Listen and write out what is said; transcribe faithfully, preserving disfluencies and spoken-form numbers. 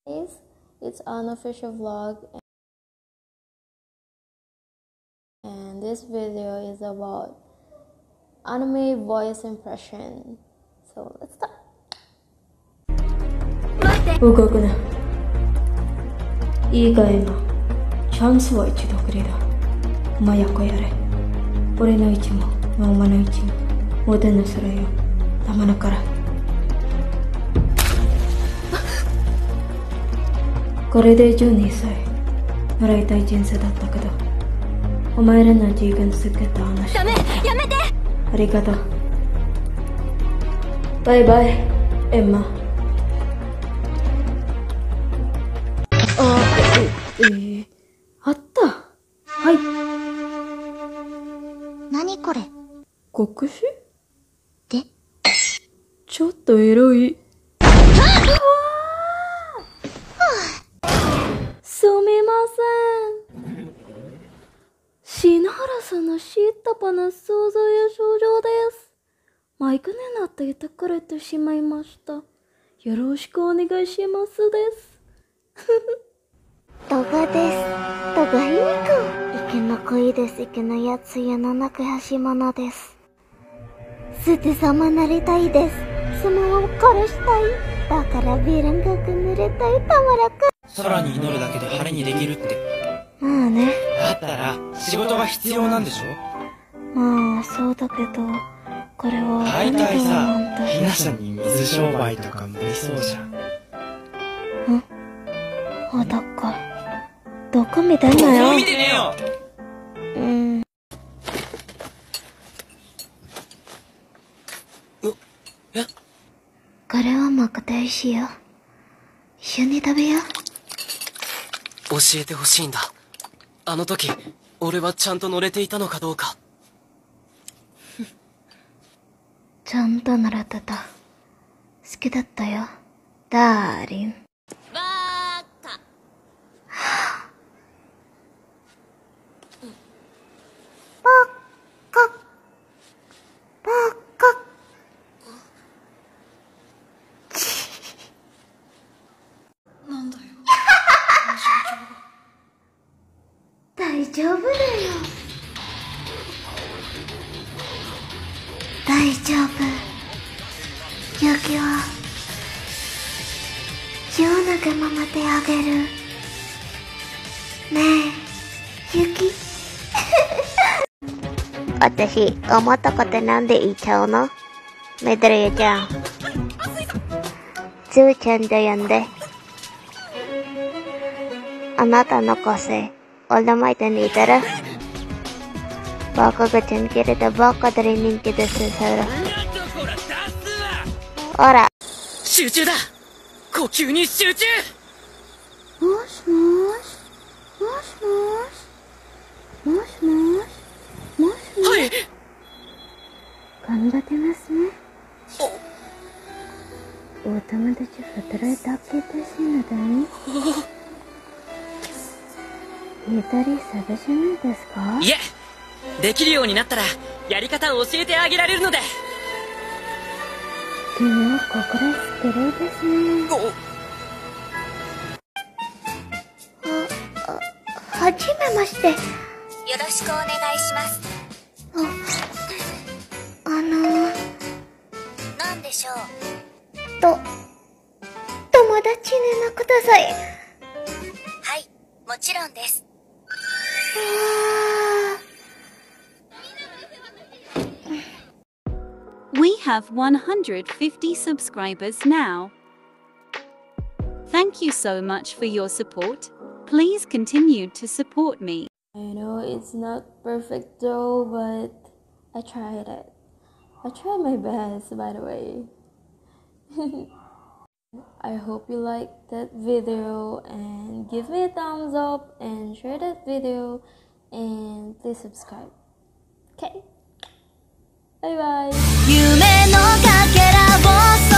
It's an official vlog, and this video is about anime voice impression. So let's start. 動くな。いいか今。チャンスは一度くりだ。まやこやれ。俺の位置も、お前の位置も、おでんのそれよ。たまらから。これでじゅうにさい。習いたい人生だったけど、お前らの自分すけた話。ダメ、やめて。ありがとう。バイバイ、エンマ。あ、え、えー、あった。はい。 何これ？ 国士？ で？ ちょっとエロい。すみません。篠原さんの知った話想像や症状です。マイクになっていてくれてしまいました。よろしくお願いしますです。 動画です。動画いいか。池の恋です。池のやつやの中橋物です。捨て様なりたいです。相撲を殺したい。だからビールンがく濡れたい。たまらく。 空に祈るだけで晴れにできるって。 まあね。 だったら仕事が必要なんでしょ。 まあそうだけど、これは大体さ、ひなさんに水商売とか無理そうじゃん。 ん？あ、だっか。どこ見てんのよ。 どこ見てねえよ。 うん。 え？ これはまかたいしよ。一緒に食べよう。 教えてほしいんだ。あの時俺はちゃんと乗れていたのかどうか。 ちゃんと乗れてた。好きだったよ、ダーリン。 バーカ。 バカバカ。 なんだよ。 大丈夫だよ。大丈夫。雪は夜長ままであげる。ねえ、雪。私、思ったことなんで言っちゃうの？めだれちゃん。つーちゃんと呼んで。あなたの個性、俺まいて似てる。バカがちん切れてバカで人気ですさら。ほら。 集中だ。呼吸に集中。 もしもーし。もしもーし。もしもーし。もしもーし。 はい。 頑張ってますね。お友達二人だけですのだね。一人探しないですか？ いえ、できるようになったらやり方を教えてあげられるので。 君はここらスプレーですね。あ、あ、はじめまして。よろしくお願いします。 あ、あのー、 なんでしょう。 と、友達になください。 はい、もちろんです。 We have one hundred fifty subscribers now. Thank you so much for your support. Please continue to support me. I know it's not perfect though, but I tried it. I tried my best, by the way. I hope you liked that video and give me a thumbs up and share that video and please subscribe. Okay? Bye bye! 夢のかけらを